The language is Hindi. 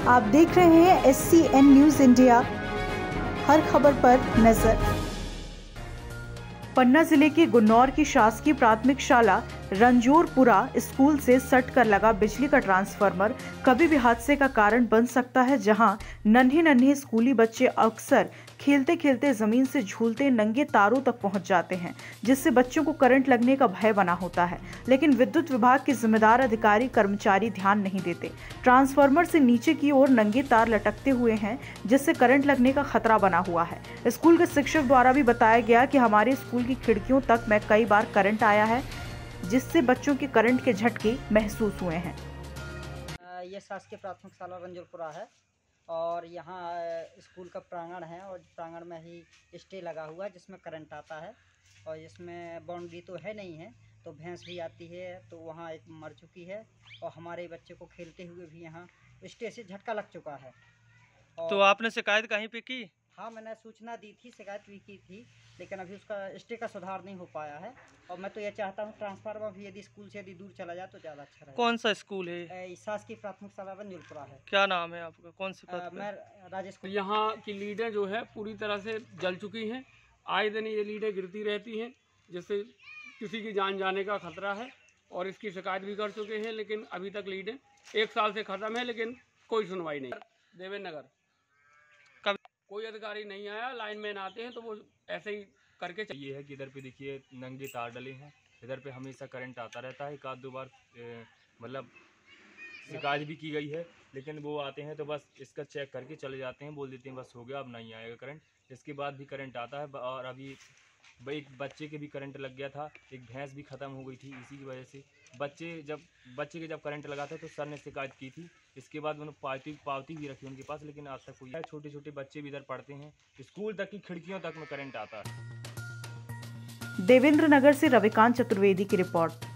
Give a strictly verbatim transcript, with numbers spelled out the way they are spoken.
आप देख रहे हैं S C N news India, हर खबर पर नजर। पन्ना जिले के गुन्नौर की शासकीय प्राथमिक शाला रंजोरपुरा स्कूल से सट कर लगा बिजली का ट्रांसफार्मर कभी भी हादसे का कारण बन सकता है, जहां नन्हे नन्हे स्कूली बच्चे अक्सर खेलते खेलते जमीन से झूलते नंगे तारों तक पहुंच जाते हैं, जिससे बच्चों को करंट लगने का भय बना होता है। लेकिन विद्युत विभाग के जिम्मेदार अधिकारी कर्मचारी ध्यान नहीं देते। ट्रांसफार्मर से नीचे की ओर नंगे तार लटकते हुए हैं, जिससे करंट लगने का खतरा बना हुआ है। स्कूल के शिक्षक द्वारा भी बताया गया कि हमारे स्कूल की खिड़कियों तक में कई बार करंट आया है, जिससे बच्चों के करंट के झटके महसूस हुए हैं। ये शासकीय प्राथमिक शाला रंजोरपुरा है और यहाँ स्कूल का प्रांगण है और प्रांगण में ही स्टे लगा हुआ है जिसमें करंट आता है। और इसमें बाउंड्री तो है नहीं है, तो भैंस भी आती है, तो वहाँ एक मर चुकी है और हमारे बच्चे को खेलते हुए भी यहाँ स्टे से झटका लग चुका है। तो आपने शिकायत कहीं पे की? हाँ, मैंने सूचना दी थी, शिकायत भी की थी, लेकिन अभी उसका स्टे का सुधार नहीं हो पाया है। और मैं तो ये चाहता हूँ ट्रांसफार्मर भी यदि स्कूल से यदि दूर चला जाए तो ज़्यादा अच्छा रहेगा। कौन सा स्कूल है? शासकीय प्राथमिक शाला रंजोरपुरा है। क्या नाम है आपका? कौन सी पद पे? मैं राजेश। यहाँ की लीडें जो है पूरी तरह से जल चुकी हैं। आए दिन ये लीडें गिरती रहती हैं, जिससे किसी की जान जाने का खतरा है। और इसकी शिकायत भी कर चुके हैं, लेकिन अभी तक लीडें एक साल से ख़त्म है, लेकिन कोई सुनवाई नहीं। देवेंद्र नगर कोई अधिकारी नहीं आया। लाइनमैन आते हैं तो वो ऐसे ही करके चाहिए है कि इधर पे देखिए नंगे तार डले हैं, इधर पे हमेशा करंट आता रहता है। एक आध दो बार मतलब शिकायत भी की गई है, लेकिन वो आते हैं तो बस इसका चेक करके चले जाते हैं, बोल देते हैं बस हो गया, अब नहीं आएगा करंट। इसके बाद भी करंट आता है। और अभी एक बच्चे के भी करंट लग गया था, एक भैंस भी ख़त्म हो गई थी इसी की वजह से। बच्चे जब बच्चे के जब करंट लगा था तो सर ने शिकायत की थी। इसके बाद उन्होंने पावती पावती भी रखी उनके पास, लेकिन आज तक कोई। छोटे छोटे बच्चे भी इधर पढ़ते हैं, स्कूल तक की खिड़कियों तक में करंट आता है। देवेंद्र नगर से रविकांत चतुर्वेदी की रिपोर्ट।